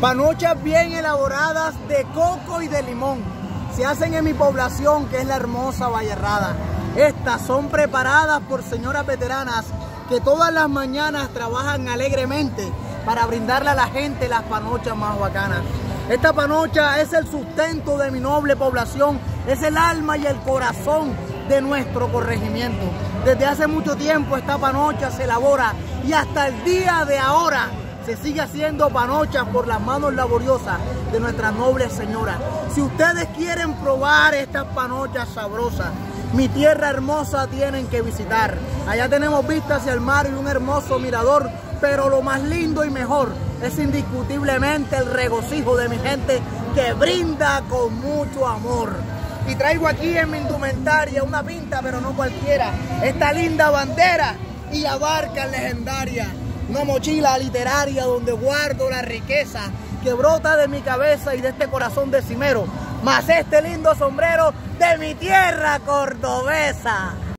Panochas bien elaboradas de coco y de limón. Se hacen en mi población, que es la hermosa Vallerrada. Estas son preparadas por señoras veteranas que todas las mañanas trabajan alegremente para brindarle a la gente las panochas más bacanas. Esta panocha es el sustento de mi noble población, es el alma y el corazón de nuestro corregimiento. Desde hace mucho tiempo esta panocha se elabora y hasta el día de ahora se sigue haciendo panochas por las manos laboriosas de nuestras nobles señoras. Si ustedes quieren probar estas panochas sabrosas, mi tierra hermosa tienen que visitar. Allá tenemos vista hacia el mar y un hermoso mirador, pero lo más lindo y mejor es indiscutiblemente el regocijo de mi gente que brinda con mucho amor. Y traigo aquí en mi indumentaria una pinta, pero no cualquiera, esta linda bandera y abarca legendaria. Una mochila literaria donde guardo la riqueza que brota de mi cabeza y de este corazón decimero, más este lindo sombrero de mi tierra cordobesa.